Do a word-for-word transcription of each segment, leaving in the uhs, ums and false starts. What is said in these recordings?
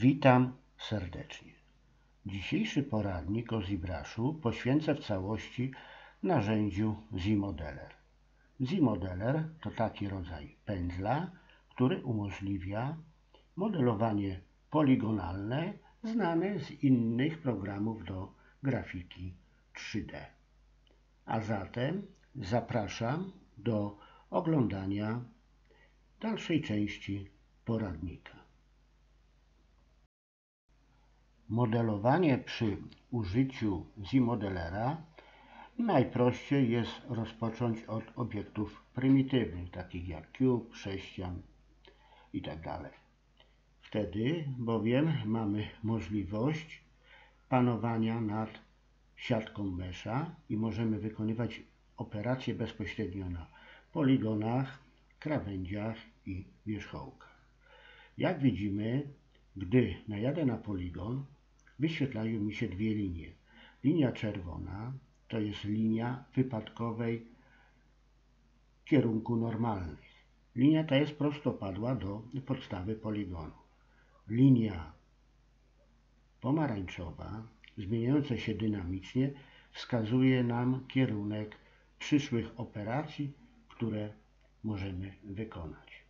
Witam serdecznie. Dzisiejszy poradnik o ZBrush'u poświęcę w całości narzędziu ZModeler. ZModeler to taki rodzaj pędzla, który umożliwia modelowanie poligonalne znane z innych programów do grafiki trzy D. A zatem zapraszam do oglądania dalszej części poradnika. Modelowanie przy użyciu ZModelera najprościej jest rozpocząć od obiektów prymitywnych, takich jak cube, sześcian itd. Wtedy bowiem mamy możliwość panowania nad siatką mesza i możemy wykonywać operacje bezpośrednio na poligonach, krawędziach i wierzchołkach. Jak widzimy, gdy najadę na poligon, wyświetlają mi się dwie linie. Linia czerwona to jest linia wypadkowej kierunku normalnych. Linia ta jest prostopadła do podstawy poligonu. Linia pomarańczowa, zmieniająca się dynamicznie, wskazuje nam kierunek przyszłych operacji, które możemy wykonać.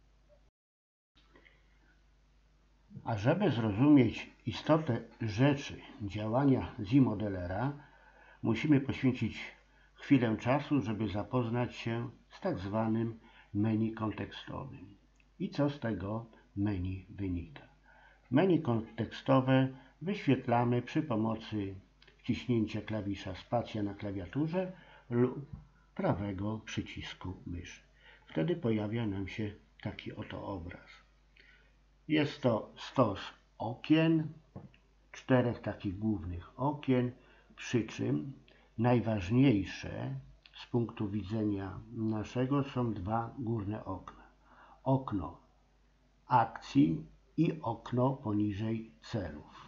A żeby zrozumieć istotę rzeczy działania ZModelera, musimy poświęcić chwilę czasu, żeby zapoznać się z tak zwanym menu kontekstowym. I co z tego menu wynika? Menu kontekstowe wyświetlamy przy pomocy wciśnięcia klawisza spacja na klawiaturze lub prawego przycisku myszy. Wtedy pojawia nam się taki oto obraz. Jest to stos okien, czterech takich głównych okien, przy czym najważniejsze z punktu widzenia naszego są dwa górne okna. Okno akcji i okno poniżej celów.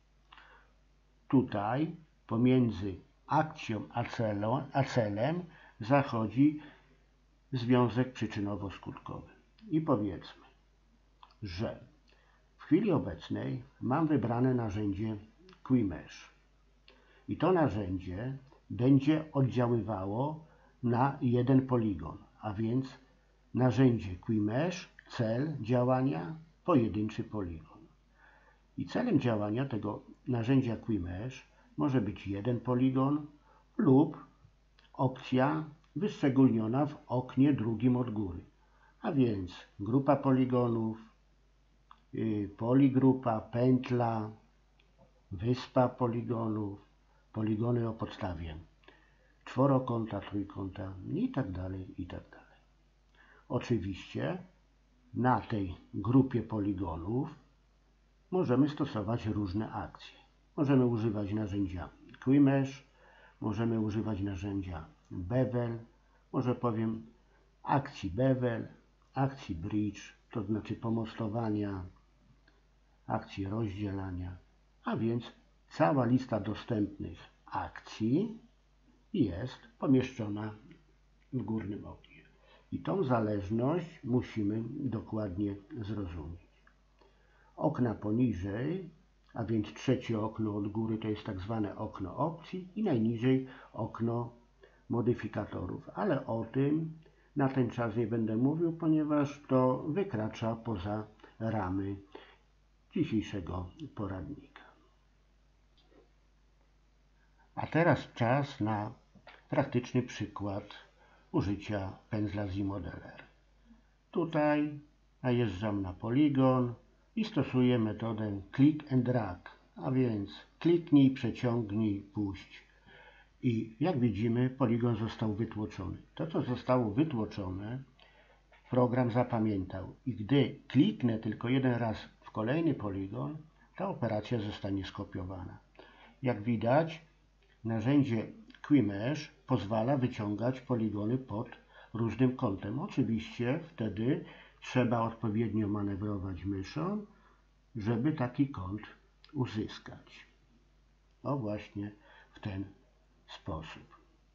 Tutaj pomiędzy akcją a, celo, a celem zachodzi związek przyczynowo-skutkowy. I powiedzmy, że w chwili obecnej mam wybrane narzędzie QuickMesh i to narzędzie będzie oddziaływało na jeden poligon, a więc narzędzie QuickMesh, cel działania, pojedynczy poligon. I celem działania tego narzędzia QuickMesh może być jeden poligon lub opcja wyszczególniona w oknie drugim od góry, a więc grupa poligonów, poligrupa, pętla, wyspa poligonów, poligony o podstawie czworokąta, trójkąta i tak dalej, i tak dalej. Oczywiście na tej grupie poligonów możemy stosować różne akcje. Możemy używać narzędzia QuickMesh, możemy używać narzędzia Bevel, może powiem akcji Bevel, akcji Bridge, to znaczy pomostowania, akcji rozdzielania, a więc cała lista dostępnych akcji jest pomieszczona w górnym oknie. I tą zależność musimy dokładnie zrozumieć. Okna poniżej, a więc trzecie okno od góry, to jest tak zwane okno opcji i najniżej okno modyfikatorów, ale o tym na ten czas nie będę mówił, ponieważ to wykracza poza ramy dzisiejszego poradnika. A teraz czas na praktyczny przykład użycia pędzla ZModeler. Tutaj najeżdżam na poligon i stosuję metodę click and drag, a więc kliknij, przeciągnij, puść. I jak widzimy, poligon został wytłoczony. To, co zostało wytłoczone, program zapamiętał i gdy kliknę tylko jeden raz w kolejny poligon, ta operacja zostanie skopiowana. Jak widać, narzędzie QuickMesh pozwala wyciągać poligony pod różnym kątem. Oczywiście wtedy trzeba odpowiednio manewrować myszą, żeby taki kąt uzyskać. O właśnie w ten sposób.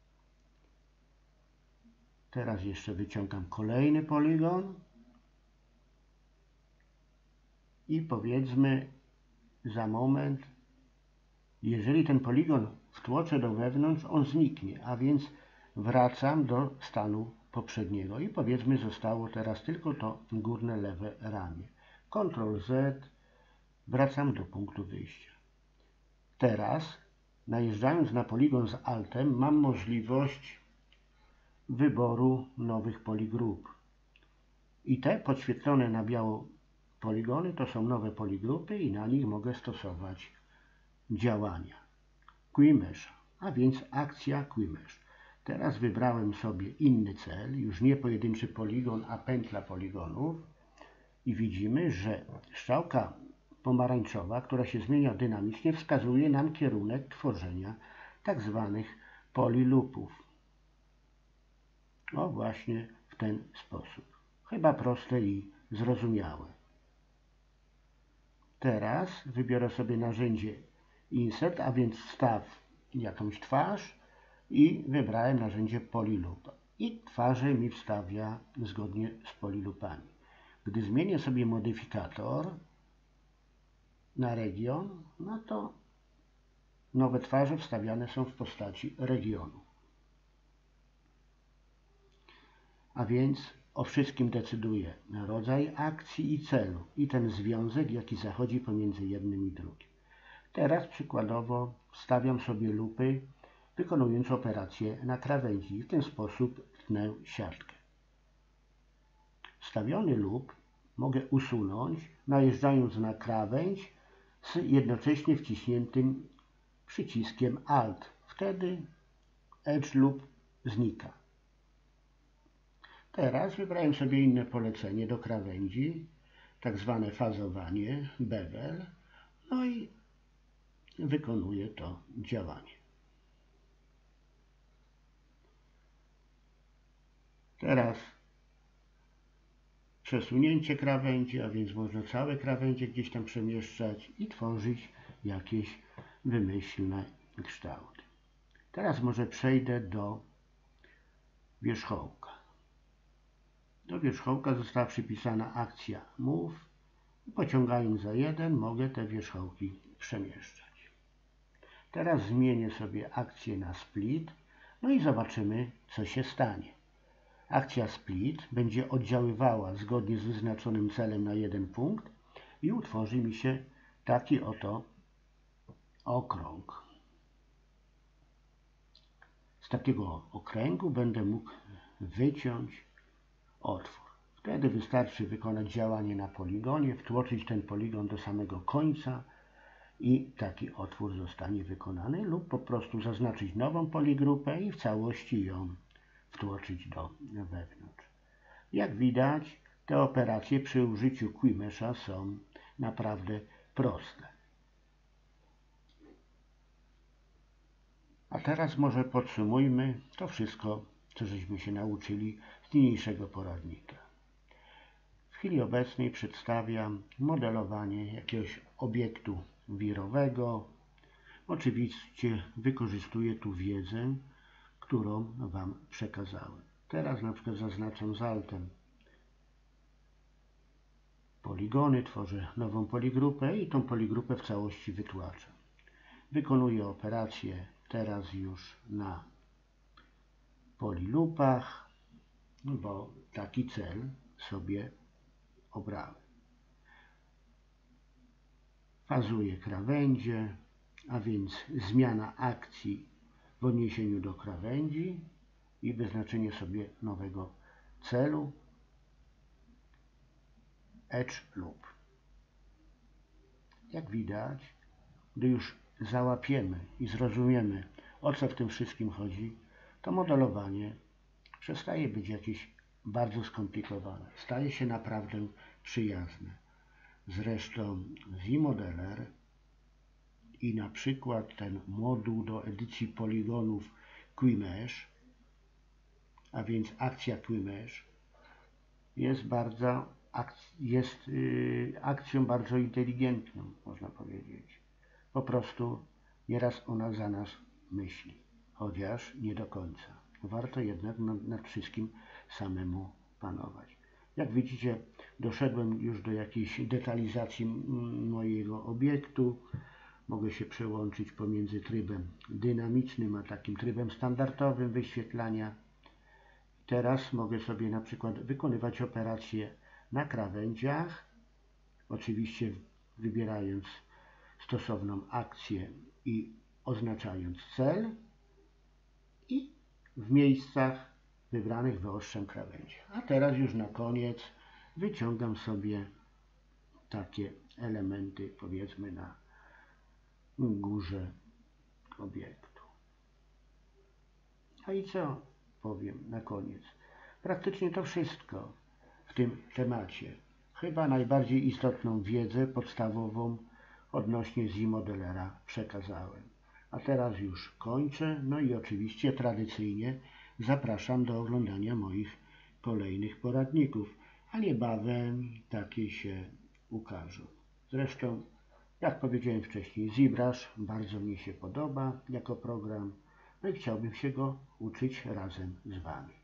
Teraz jeszcze wyciągam kolejny poligon. i powiedzmy za moment, jeżeli ten poligon wtłoczę do wewnątrz, on zniknie, a więc wracam do stanu poprzedniego i powiedzmy zostało teraz tylko to górne lewe ramię. kontrol Z, wracam do punktu wyjścia. Teraz, najeżdżając na poligon z Altem, mam możliwość wyboru nowych poligrup. I te podświetlone na biało poligony to są nowe poligrupy i na nich mogę stosować działania Quimesh, a więc akcja Quimesh. Teraz wybrałem sobie inny cel, już nie pojedynczy poligon, a pętla poligonów i widzimy, że strzałka pomarańczowa, która się zmienia dynamicznie, wskazuje nam kierunek tworzenia tak zwanych polilupów. O właśnie w ten sposób. Chyba proste i zrozumiałe. Teraz wybiorę sobie narzędzie Insert, a więc wstaw jakąś twarz i wybrałem narzędzie Polyloop. I twarze mi wstawia zgodnie z polilupami. Gdy zmienię sobie modyfikator na region, no to nowe twarze wstawiane są w postaci regionu. A więc o wszystkim decyduje rodzaj akcji i celu i ten związek, jaki zachodzi pomiędzy jednym i drugim. Teraz przykładowo wstawiam sobie lupy, wykonując operację na krawędzi i w ten sposób tnę siatkę. Wstawiony lup mogę usunąć, najeżdżając na krawędź z jednocześnie wciśniętym przyciskiem Alt. Wtedy Edge Loop znika. Teraz wybrałem sobie inne polecenie do krawędzi, tak zwane fazowanie, bevel, no i wykonuję to działanie. Teraz przesunięcie krawędzi, a więc można całe krawędzie gdzieś tam przemieszczać i tworzyć jakieś wymyślne kształty. Teraz może przejdę do wierzchołka. Do wierzchołka została przypisana akcja Move i pociągając za jeden mogę te wierzchołki przemieszczać. Teraz zmienię sobie akcję na Split, no i zobaczymy, co się stanie. Akcja Split będzie oddziaływała zgodnie z wyznaczonym celem na jeden punkt i utworzy mi się taki oto okrąg. Z takiego okręgu będę mógł wyciąć otwór. Wtedy wystarczy wykonać działanie na poligonie, wtłoczyć ten poligon do samego końca i taki otwór zostanie wykonany lub po prostu zaznaczyć nową poligrupę i w całości ją wtłoczyć do wewnątrz. Jak widać, te operacje przy użyciu Quimesha są naprawdę proste. A teraz może podsumujmy to wszystko, co żeśmy się nauczyli z niniejszego poradnika. W chwili obecnej przedstawiam modelowanie jakiegoś obiektu wirowego. Oczywiście wykorzystuję tu wiedzę, którą Wam przekazałem. Teraz na przykład zaznaczam z Altem poligony, tworzę nową poligrupę i tą poligrupę w całości wytłaczam. Wykonuję operację teraz już na polilupach, bo taki cel sobie obrałem. Fazuję krawędzie, a więc zmiana akcji w odniesieniu do krawędzi i wyznaczenie sobie nowego celu Edge Loop. Jak widać, gdy już załapiemy i zrozumiemy, o co w tym wszystkim chodzi, to modelowanie przestaje być jakieś bardzo skomplikowane. Staje się naprawdę przyjazne. Zresztą vModeler i na przykład ten moduł do edycji poligonów Quimesh, a więc akcja Quimesh, jest, bardzo, jest yy, akcją bardzo inteligentną, można powiedzieć. Po prostu nieraz ona za nas myśli, chociaż nie do końca. Warto jednak nad, nad wszystkim samemu panować. Jak widzicie, doszedłem już do jakiejś detalizacji mojego obiektu. Mogę się przełączyć pomiędzy trybem dynamicznym a takim trybem standardowym wyświetlania. Teraz mogę sobie na przykład wykonywać operacje na krawędziach, oczywiście wybierając stosowną akcję i oznaczając cel, i w miejscach wybranych wyostrzam krawędzie. A teraz już na koniec wyciągam sobie takie elementy, powiedzmy na górze obiektu. A i co powiem na koniec? Praktycznie to wszystko w tym temacie. Chyba najbardziej istotną wiedzę podstawową odnośnie Z I Modelera przekazałem. A teraz już kończę, no i oczywiście tradycyjnie zapraszam do oglądania moich kolejnych poradników, a niebawem takie się ukażą. Zresztą, jak powiedziałem wcześniej, ZBrush bardzo mi się podoba jako program, no i chciałbym się go uczyć razem z Wami.